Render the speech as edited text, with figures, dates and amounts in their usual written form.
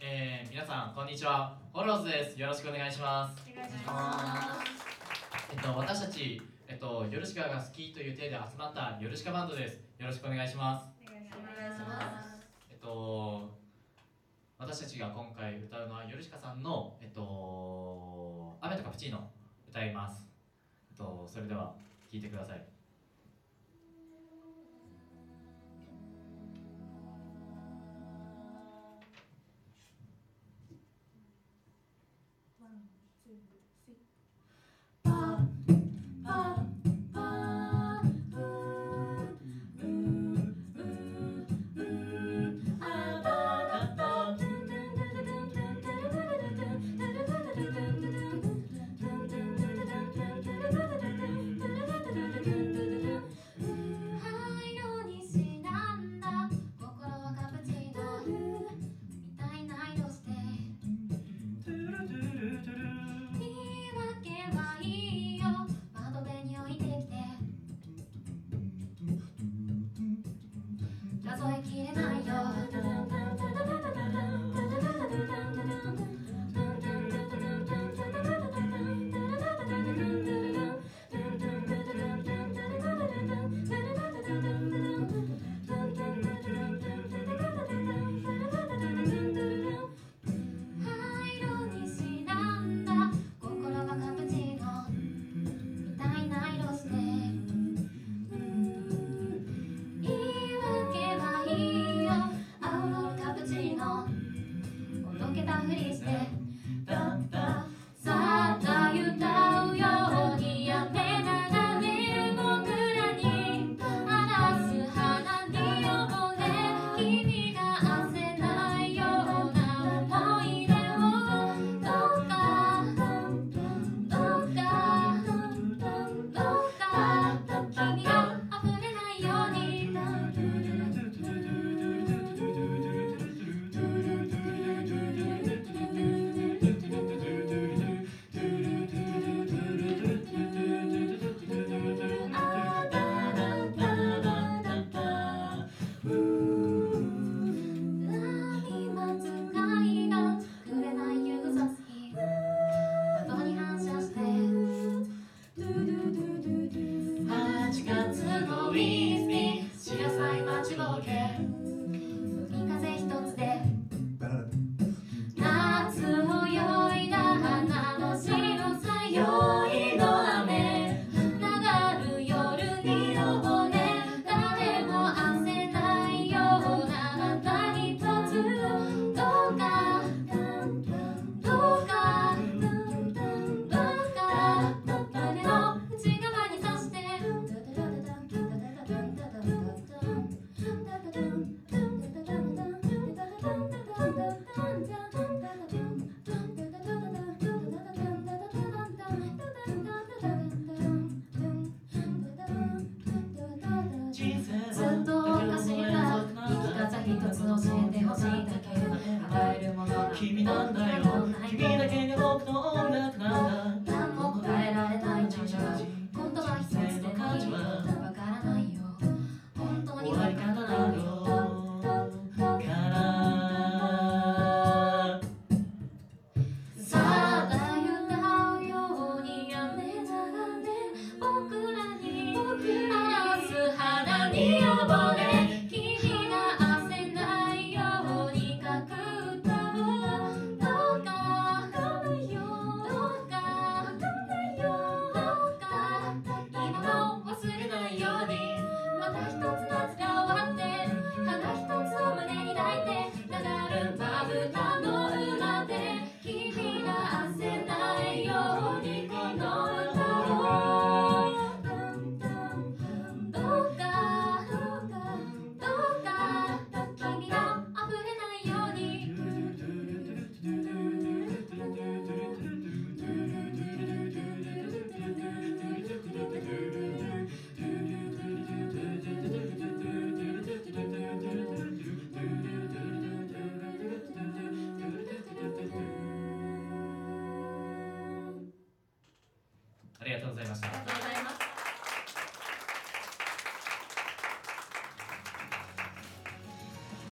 皆さんこんにちは。フォローズです。よろしくお願いします。 お願いします。 私たち、ヨルシカが好きという体で集まったヨルシカバンドです。よろしくお願いします。 お願いします。 私たちが今回歌うのはヨルシカさんの、雨とカプチーノ歌います。それでは聴いてください。 数えきれないよ。溶けたふりしてさあ歌うようにやめながね僕らに話す花に溺れ君が焦ないような思い出をどうか君が溢れないように一つ教えてほしいだけ与えるものは君なんだよ。君だけが僕の音楽なんだ。 何も答えられないのじゃ言葉一つで何もわからないよ。本当にわからないよ。さあ歌うようにやめながね僕らに話す花に溺れありがとうございました。